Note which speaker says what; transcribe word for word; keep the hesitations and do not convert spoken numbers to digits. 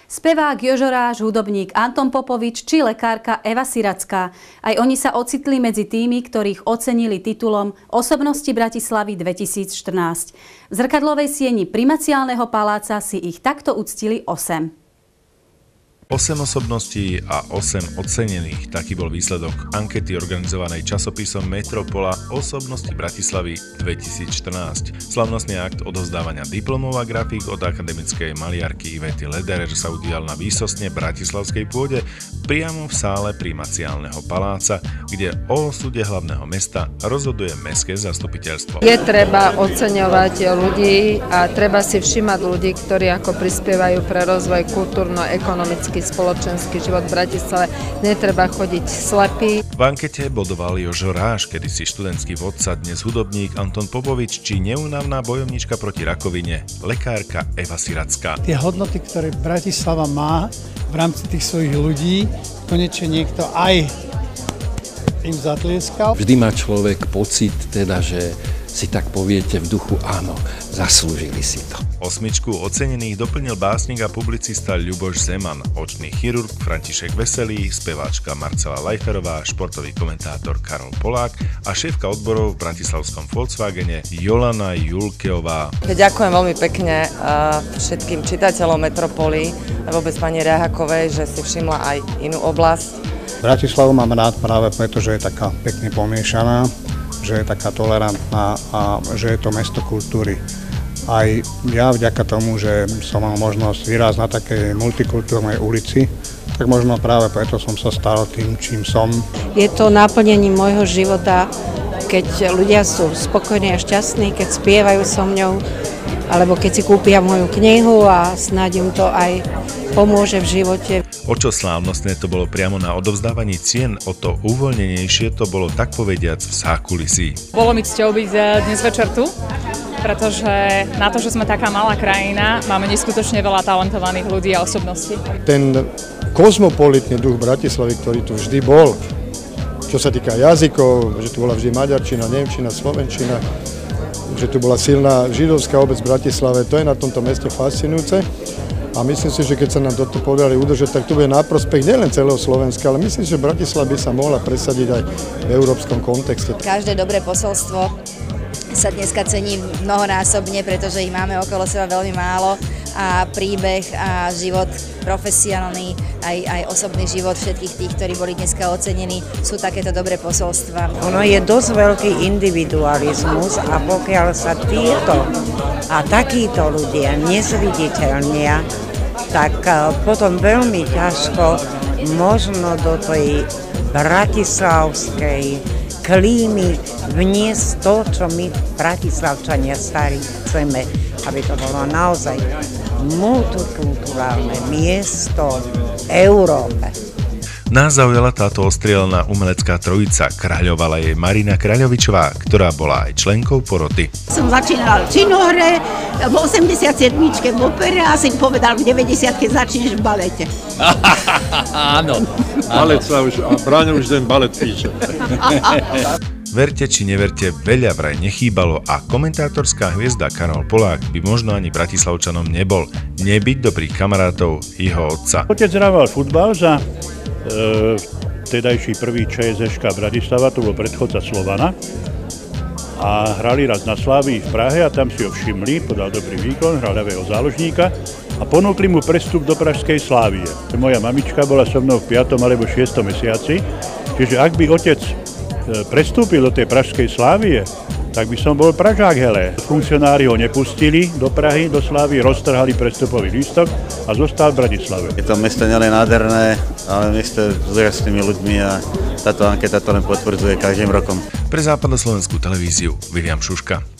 Speaker 1: Spevák Jožo Ráš, hudobník Anton Popovič či lekárka Eva Siracká. Aj oni sa ocitli medzi tými, ktorých ocenili titulom Osobnosti Bratislavy dvetisícštrnásť. V zrkadlovej sieni Primaciálneho paláca si ich takto uctili osem.
Speaker 2: osem osobností a osem ocenených. Taký bol výsledok ankety organizovanej časopisom Metropola Osobnosti Bratislavy dvetisícštrnásť. Slavnostný akt odovzdávania diplomov a grafík od akademickej maliarky Ivety Lederer sa udial na výsostne bratislavskej pôde priamo v sále Primaciálneho paláca, kde o osude hlavného mesta rozhoduje mestské zastupiteľstvo.
Speaker 3: Je treba oceňovať ľudí a treba si všímať ľudí, ktorí ako prispievajú pre rozvoj kultúrno-ekonomický spoločenský život v Bratislave. Netreba chodiť slepý.
Speaker 2: V ankete bodoval Jožo Ráš, kedysi študentský vodca, dnes hudobník Anton Popovič či neúnavná bojovníčka proti rakovine, lekárka Eva Siracká.
Speaker 4: Tie hodnoty, ktoré Bratislava má v rámci tých svojich ľudí, konečne niekto aj im zatlieskal.
Speaker 5: Vždy má človek pocit, teda, že si tak poviete v duchu, áno, zaslúžili si to.
Speaker 2: Osmičku ocenených doplnil básnik a publicista Ľuboš Zeman, očný chirurg František Veselý, speváčka Marcela Lajferová, športový komentátor Karol Polák a šéfka odborov v bratislavskom Volkswagene Jolana Julkeová.
Speaker 6: Ďakujem veľmi pekne všetkým čitateľom Metropoly a vôbec pani Rehakovej, že si všimla aj inú oblasť.
Speaker 7: Bratislavu mám rád práve preto, že je taká pekne pomiešaná, že je taká tolerantná a že je to mesto kultúry. Aj ja vďaka tomu, že som mal možnosť vyrásť na takej multikultúrnej ulici, tak možno práve preto som sa stal tým, čím som.
Speaker 8: Je to naplnením môjho života, keď ľudia sú spokojní a šťastní, keď spievajú so mňou, alebo keď si kúpia moju knihu a snáď im to aj pomôže v živote.
Speaker 2: O čo slávnostné to bolo priamo na odovzdávaní cien, o to uvoľnenejšie to bolo tak povediac v zákulisí.
Speaker 9: Bolo mi cťou byť dnes večer tu, pretože na to, že sme taká malá krajina, máme neskutočne veľa talentovaných ľudí a osobností.
Speaker 10: Ten kozmopolitný duch Bratislavy, ktorý tu vždy bol, čo sa týka jazykov, že tu bola vždy maďarčina, nemčina, slovenčina, že tu bola silná židovská obec v Bratislave, to je na tomto meste fascinujúce. A myslím si, že keď sa nám toto podarí udržať, tak to bude na prospech nielen celého Slovenska, ale myslím si, že Bratislava by sa mohla presadiť aj v európskom kontexte.
Speaker 11: Každé dobré posolstvo sa dneska cení mnohonásobne, pretože ich máme okolo seba veľmi málo a príbeh a život profesionálny, aj, aj osobný život všetkých tých, ktorí boli dneska ocenení, sú takéto dobré posolstva.
Speaker 12: Ono je dosť veľký individualizmus a pokiaľ sa títo a takíto ľudia nezviditeľnia, tak potom veľmi ťažko možno do tej bratislavskej klímy vniesť to, čo my bratislavčania starí chceme, aby to bolo naozaj multikulturálne miesto v Európe.
Speaker 2: Nás zaujala táto ostrielná umelecká trojica. Kráľovala jej Marina Kráľovičová, ktorá bola aj členkou poroty.
Speaker 13: Som začínala v činohre, v osemdesiatsedmičke v opere a si povedal v deväťdesiatke začneš v balete.
Speaker 14: Áno. Balet sa už, a Braňo už ten balet píše.
Speaker 2: Verte či neverte, veľa vraj nechýbalo a komentátorská hviezda Karol Polák by možno ani Bratislavčanom nebol. Nebyť dobrých kamarátov jeho otca.
Speaker 15: Otec hrával futbal za e, vtedajší prvý ČSŠ Bratislava, to bol predchodca Slovana. A hrali raz na Slávii v Prahe a tam si ho všimli, podal dobrý výkon, hral ľavého záložníka a ponúkli mu prestup do pražskej Slávie. Moja mamička bola so mnou v piatom alebo šiestom mesiaci, čiže ak by otec prestúpil do tej pražskej Slávie, tak by som bol Pražák hele. Funkcionári ho nepustili do Prahy, do Slávy, roztrhali prestupový lístok a zostal v Bratislave.
Speaker 16: Je to mesto nielen nádherné, ale mesto s úžasnými ľuďmi a táto anketa to len potvrdzuje každým rokom.
Speaker 2: Pre západoslovenskú televíziu Viliam Šuška.